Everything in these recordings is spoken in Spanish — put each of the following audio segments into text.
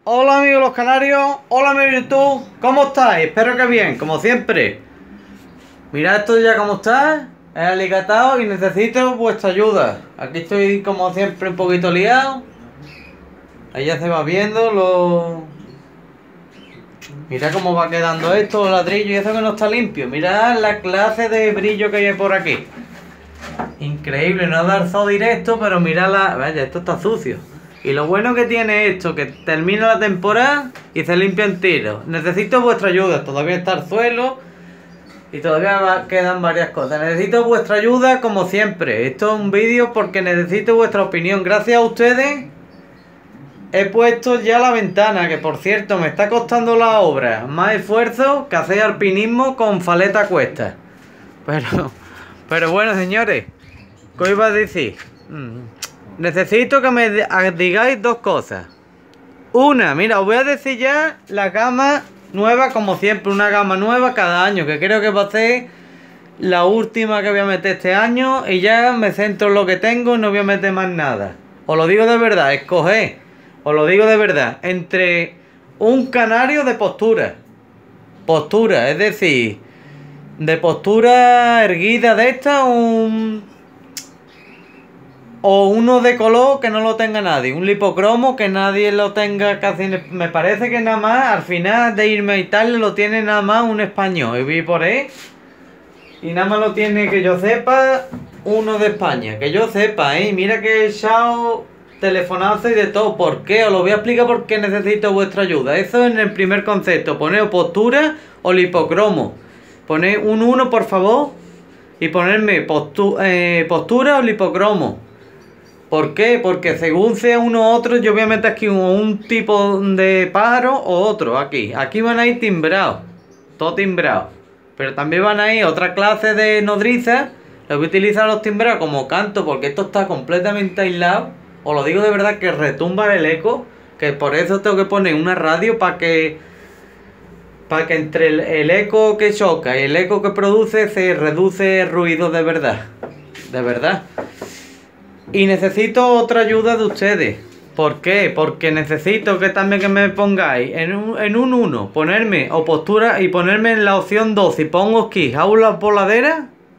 Hola amigos los canarios, hola amigos YouTube, ¿cómo estáis? Espero que bien, como siempre. Mirad esto ya como está, es alicatado y necesito vuestra ayuda. Aquí estoy como siempre un poquito liado. Ahí ya se va viendo Mirad cómo va quedando esto, los ladrillos y eso que no está limpio. Mirad la clase de brillo que hay por aquí. Increíble, no dar sol directo, pero mirad Vaya, esto está sucio. Y lo bueno que tiene esto, que termina la temporada y se limpia en tiro. Necesito vuestra ayuda, todavía está el suelo y todavía quedan varias cosas. Necesito vuestra ayuda como siempre. Esto es un vídeo porque necesito vuestra opinión. Gracias a ustedes he puesto ya la ventana, que por cierto me está costando la obra más esfuerzo que hacer alpinismo con faleta a cuestas. Pero bueno, señores, ¿qué os iba a decir? Necesito que me digáis dos cosas. Una, mira, os voy a decir ya la gama nueva, como siempre, una gama nueva cada año, que creo que va a ser la última que voy a meter este año. Y ya me centro en lo que tengo y no voy a meter más nada. Os lo digo de verdad, escoged, os lo digo de verdad, entre un canario de postura. Postura, es decir, de postura erguida de esta, o uno de color que no lo tenga nadie. Un lipocromo que nadie lo tenga casi. Me parece que nada más, al final de irme a Italia, lo tiene nada más un español. Y vi por ahí. Y nada más lo tiene, que yo sepa, uno de España. Que yo sepa, Mira que he echado telefonazo y de todo. ¿Por qué? Os lo voy a explicar por qué necesito vuestra ayuda. Eso en el primer concepto. Poneos postura o lipocromo. Poned un 1, por favor. Y ponerme postura o lipocromo. ¿Por qué? Porque según sea uno u otro, yo voy a meter aquí un tipo de pájaro o otro aquí. Aquí van a ir timbrados, todo timbrado. Pero también van a ir otra clase de nodrizas. Les voy a utilizar los timbrados como canto, porque esto está completamente aislado. Os lo digo de verdad, que retumba el eco. Que por eso tengo que poner una radio para que entre el eco que choca y el eco que produce se reduce el ruido de verdad. De verdad. Y necesito otra ayuda de ustedes. ¿Por qué? Porque necesito que también que me pongáis en un 1, ponerme o postura y ponerme en la opción 2. Si pongo aquí jaulas voladeras,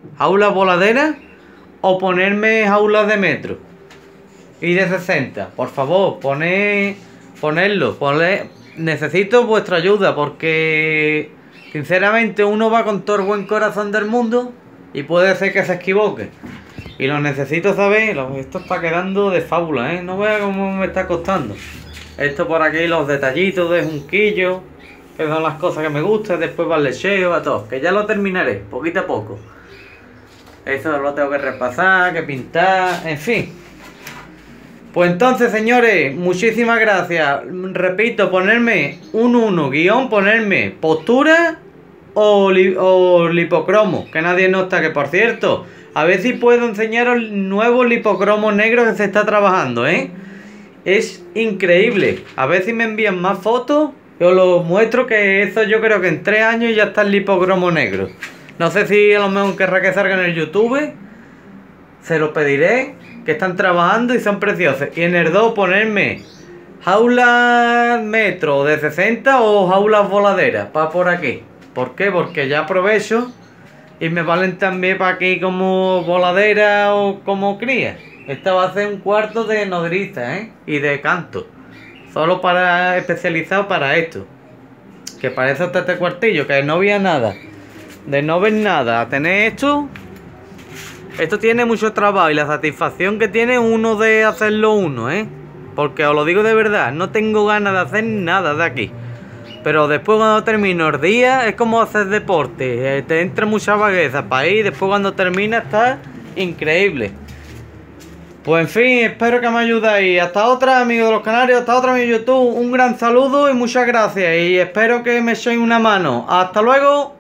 o ponerme jaulas de metro y de 60. Por favor, ponedlo. Necesito vuestra ayuda porque sinceramente uno va con todo el buen corazón del mundo y puede ser que se equivoque. Y lo necesito saber. Esto está quedando de fábula, No veas cómo me está costando. Esto por aquí, los detallitos de junquillo, que son las cosas que me gustan. Después va el lecheo, va todo. Que ya lo terminaré, poquito a poco. Eso lo tengo que repasar, que pintar, en fin. Pues entonces, señores, muchísimas gracias. Repito, ponerme un 1, ponerme postura o lipocromo. Que nadie nota, que por cierto, a ver si puedo enseñaros el nuevo lipocromo negro que se está trabajando, Es increíble. A ver si me envían más fotos y os lo muestro, que eso yo creo que en 3 años ya está el lipocromo negro. No sé si a lo mejor querrá que salga en el YouTube. Se lo pediré, que están trabajando y son preciosos. Y en el 2 ponerme jaulas metro de 60 o jaulas voladeras para por aquí. ¿Por qué? Porque ya aprovecho y me valen también para aquí como voladera o como cría. Esta va a ser un cuarto de nodriza, y de canto. Solo especializado para esto. Que parece hasta este cuartillo, que no había nada. De no ver nada a tener esto. Esto tiene mucho trabajo y la satisfacción que tiene uno de hacerlo uno, Porque os lo digo de verdad, no tengo ganas de hacer nada de aquí. Pero después cuando termino el día es como hacer deporte. Te entra mucha vagueza para ir. Después cuando termina está increíble. Pues en fin, espero que me ayudáis. Hasta otra, amigos de los canarios. Hasta otra, amigos de YouTube. Un gran saludo y muchas gracias. Y espero que me echéis una mano. Hasta luego.